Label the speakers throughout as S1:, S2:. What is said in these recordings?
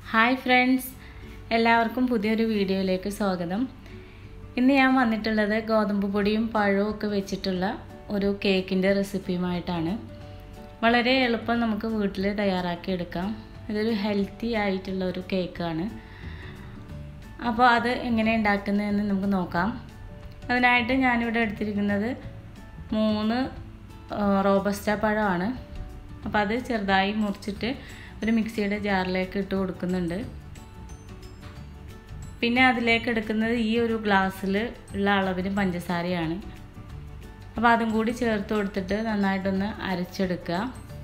S1: Hi friends, എല്ലാവർക്കും പുതിയൊരു വീഡിയോയിലേക്ക് സ്വാഗതം. ഇന്ന് ഞാൻ വന്നിട്ടുള്ളത് ഗോതമ്പ് പൊടിയും പഴവും ഒക്കെ വെച്ചിട്ടുള്ള ഒരു കേക്കിൻ്റെ റെസിപ്പിയുമായിട്ടാണ്. വളരെ എളുപ്പം നമുക്ക് വീട്ടിൽ തയ്യാറാക്കിയെടുക്കാം. ഇതൊരു ഹെൽത്തി ആയിട്ടുള്ള ഒരു കേക്കാണ്. അപ്പോൾ അത് എങ്ങനെ ഉണ്ടാക്കുന്നതെന്ന് നമുക്ക് നോക്കാം. അതിനായിട്ട് ഞാനിവിടെ എടുത്തിരിക്കുന്നത് 3 റോബസ്റ്റ പഴമാണ്. അപ്പോൾ അത് ചെറുതായി മുറിച്ചിട്ട് ഒരു മിക്സിയുടെ ജാറിലേക്ക് ഇട്ട് കൊടുക്കുന്നുണ്ട്. പിന്നെ അതിലേക്ക് എടുക്കുന്നത് ഈ ഒരു ഗ്ലാസ്സിൽ ഉള്ള അളവിന് പഞ്ചസാരയാണ്. അപ്പോൾ അതും കൂടി ചേർത്ത് കൊടുത്തിട്ട് നന്നായിട്ടൊന്ന് അരച്ചെടുക്കുക.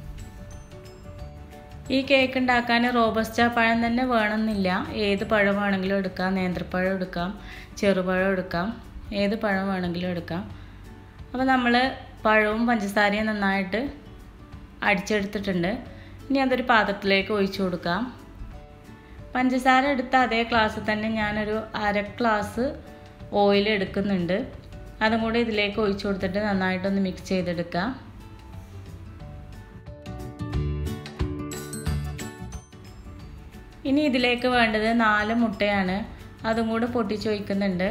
S1: ഈ കേക്ക് ഉണ്ടാക്കാൻ റോബസ്റ്റ പഴം തന്നെ വേണമെന്നില്ല. ഏത് പഴം വേണമെങ്കിലും എടുക്കാം. നേന്ത്രപ്പഴം എടുക്കാം, ചെറുപഴം എടുക്കാം, ഏത് പഴം വേണമെങ്കിലും എടുക്കാം. അപ്പോൾ നമ്മൾ പഴവും പഞ്ചസാരയും നന്നായിട്ട് അടിച്ചെടുത്തിട്ടുണ്ട്. ഇനി അതൊരു പാത്രത്തിലേക്ക് ഒഴിച്ചു കൊടുക്കാം. പഞ്ചസാര എടുത്ത അതേ ഗ്ലാസ്സിൽ തന്നെ ഞാനൊരു 1/2 ഗ്ലാസ് ഓയിൽ എടുക്കുന്നുണ്ട്. അതും കൂടി ഇതിലേക്ക് ഒഴിച്ചു കൊടുത്തിട്ട് നന്നായിട്ടൊന്ന് മിക്സ് ചെയ്തെടുക്കാം. ഇനി ഇതിലേക്ക് വേണ്ടത് 4 മുട്ടയാണ്. അതും കൂടി പൊട്ടിച്ചൊഴിക്കുന്നുണ്ട്.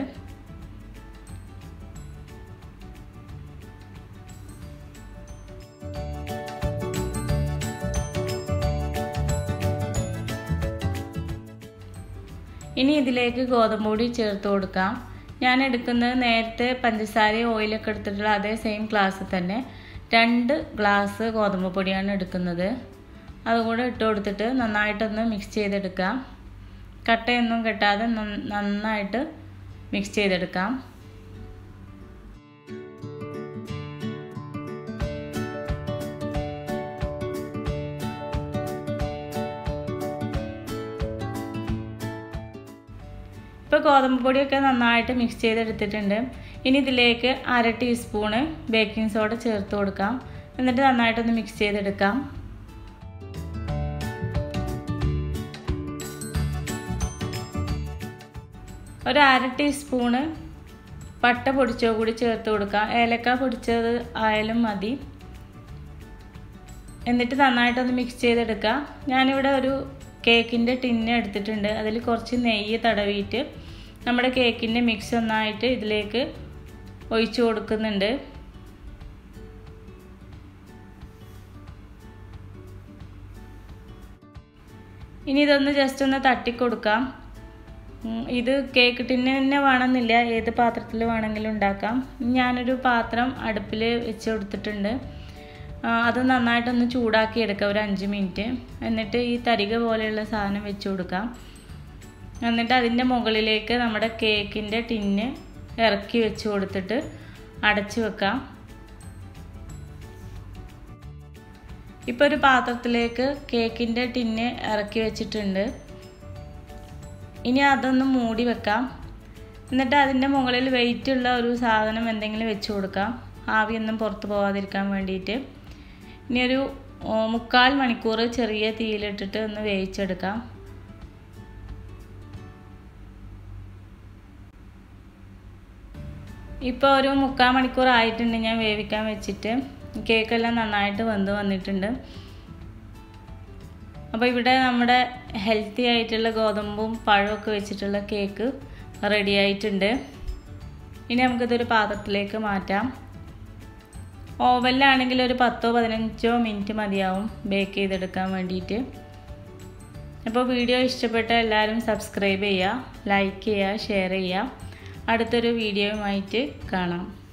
S1: ഇനി ഇതിലേക്ക് ഗോതമ്പ് പൊടി ചേർത്ത് കൊടുക്കാം. ഞാൻ എടുക്കുന്നത് നേരത്തെ പഞ്ചസാരയും ഓയിലൊക്കെ എടുത്തിട്ടുള്ള അതേ സെയിം ഗ്ലാസ്സിൽ തന്നെ 2 ഗ്ലാസ് ഗോതമ്പ് പൊടിയാണ് എടുക്കുന്നത്. അതുകൂടെ ഇട്ട് കൊടുത്തിട്ട് നന്നായിട്ടൊന്ന് മിക്സ് ചെയ്തെടുക്കാം. കട്ടയൊന്നും കെട്ടാതെ നന്നായിട്ട് മിക്സ് ചെയ്തെടുക്കാം. ഇപ്പോൾ ഗോതമ്പ് പൊടിയൊക്കെ നന്നായിട്ട് മിക്സ് ചെയ്തെടുത്തിട്ടുണ്ട്. ഇനി ഇതിലേക്ക് 1/2 ടീസ്പൂണ് ബേക്കിംഗ് സോഡ ചേർത്ത് കൊടുക്കാം. എന്നിട്ട് നന്നായിട്ടൊന്ന് മിക്സ് ചെയ്തെടുക്കാം. ഒരു 1/2 ടീസ്പൂണ് പട്ട പൊടിച്ചോ കൂടി ചേർത്ത് കൊടുക്കാം. ഏലക്ക പൊടിച്ചത് ആയാലും മതി. എന്നിട്ട് നന്നായിട്ടൊന്ന് മിക്സ് ചെയ്തെടുക്കുക. ഞാനിവിടെ ഒരു കേക്കിൻ്റെ ടിന്ന് എടുത്തിട്ടുണ്ട്. അതിൽ കുറച്ച് നെയ്യ് തടവിയിട്ട് നമ്മുടെ കേക്കിൻ്റെ മിക്സ് ഒന്നായിട്ട് ഇതിലേക്ക് ഒഴിച്ചു കൊടുക്കുന്നുണ്ട്. ഇനി ഇതൊന്ന് ജസ്റ്റ് ഒന്ന് തട്ടിക്കൊടുക്കാം. ഇത് കേക്ക് ടിന്ന് തന്നെ വേണമെന്നില്ല, ഏത് പാത്രത്തിൽ വേണമെങ്കിലും ഉണ്ടാക്കാം. ഞാനൊരു പാത്രം അടുപ്പിൽ വെച്ച് കൊടുത്തിട്ടുണ്ട്. അത് നന്നായിട്ടൊന്ന് ചൂടാക്കി എടുക്കാം ഒരു 5 മിനിറ്റ്. എന്നിട്ട് ഈ തരിക പോലെയുള്ള സാധനം വെച്ച് കൊടുക്കാം. എന്നിട്ട് അതിൻ്റെ മുകളിലേക്ക് നമ്മുടെ കേക്കിൻ്റെ ടിന്ന് ഇറക്കി വെച്ച് കൊടുത്തിട്ട് അടച്ചു വെക്കാം. ഇപ്പോൾ ഒരു പാത്രത്തിലേക്ക് കേക്കിൻ്റെ ടിന്ന് ഇറക്കി വെച്ചിട്ടുണ്ട്. ഇനി അതൊന്ന് മൂടി വെക്കാം. എന്നിട്ട് അതിൻ്റെ മുകളിൽ വെയിറ്റുള്ള ഒരു സാധനം എന്തെങ്കിലും വെച്ച് കൊടുക്കാം, ആവിയൊന്നും പുറത്ത് പോകാതിരിക്കാൻ വേണ്ടിയിട്ട്. ഇനി ഒരു 3/4 മണിക്കൂർ ചെറിയ തീയിലിട്ടിട്ട് ഒന്ന് വേവിച്ചെടുക്കാം. ഇപ്പോൾ ഒരു 3/4 മണിക്കൂർ ആയിട്ടുണ്ട് ഞാൻ വേവിക്കാൻ വെച്ചിട്ട്. കേക്കെല്ലാം നന്നായിട്ട് വെന്ത് വന്നിട്ടുണ്ട്. അപ്പോൾ ഇവിടെ നമ്മുടെ ഹെൽത്തി ആയിട്ടുള്ള ഗോതമ്പും പഴമൊക്കെ വെച്ചിട്ടുള്ള കേക്ക് റെഡി ആയിട്ടുണ്ട്. ഇനി നമുക്കിതൊരു പാത്രത്തിലേക്ക് മാറ്റാം. ഓവനിലാണെങ്കിൽ ഒരു 10-15 മിനിറ്റ് മതിയാവും ബേക്ക് ചെയ്തെടുക്കാൻ വേണ്ടിയിട്ട്. അപ്പോൾ വീഡിയോ ഇഷ്ടപ്പെട്ട എല്ലാവരും സബ്സ്ക്രൈബ് ചെയ്യുക, ലൈക്ക് ചെയ്യുക, ഷെയർ ചെയ്യുക. അടുത്തൊരു വീഡിയോയുമായിട്ട് കാണാം.